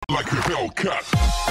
Like a Hellcat.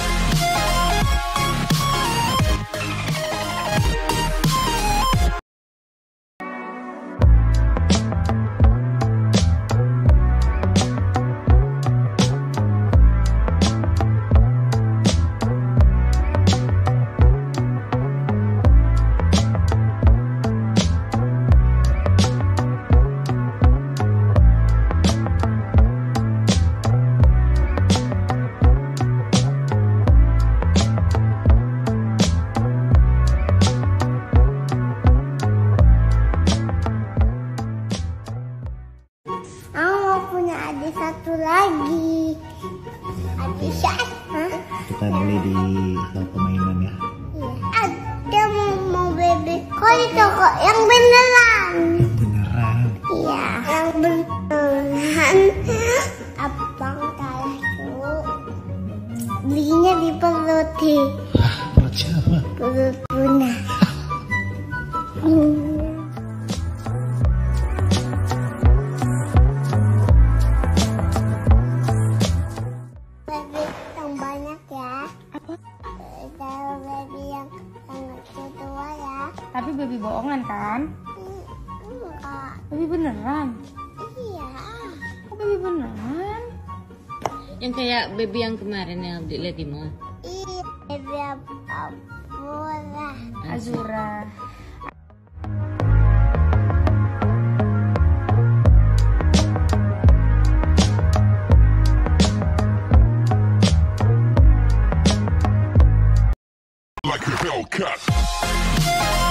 Punya adik satu lagi. Adik siapa? Kita beli di toko mainan ya. Iya. Ada mau bebek. Kok itu kok yang beneran? Yang beneran. Iya, yang beneran. Abang salah tuh. Belinya di perut sih. Perut siapa? Perut Bunda. Tapi baby bohongan kan? Enggak. Baby beneran? Iya. Oh, baby beneran? Yang kayak baby yang kemarin yang dilihat di mall. Iya, baby apa? Azura. Like a Hellcat.